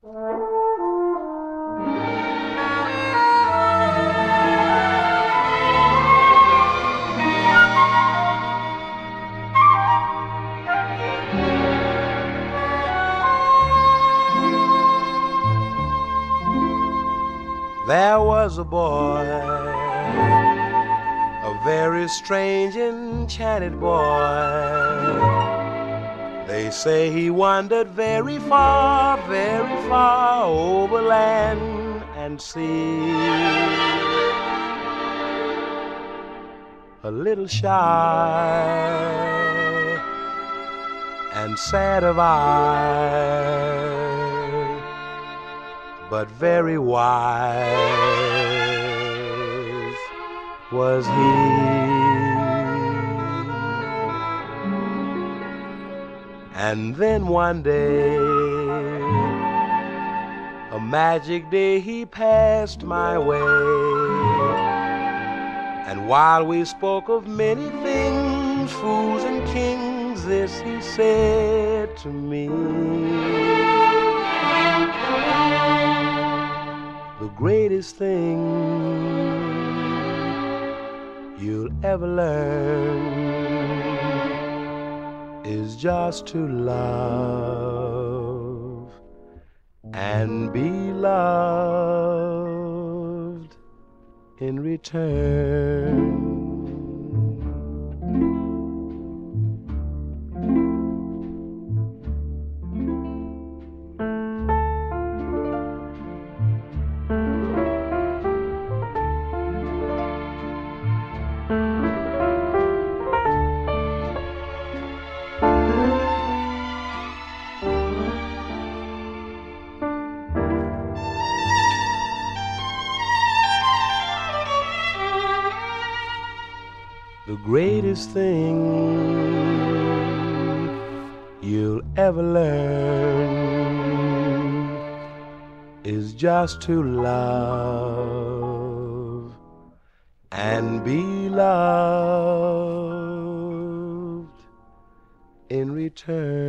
There was a boy, a very strange, enchanted boy. They say he wandered very far over land and sea. A little shy and sad of eye, but very wise was he. And then one day, a magic day, he passed my way. And while we spoke of many things, fools and kings, this he said to me: the greatest thing you'll ever learn is just to love and be loved in return. The greatest thing you'll ever learn is just to love and be loved in return.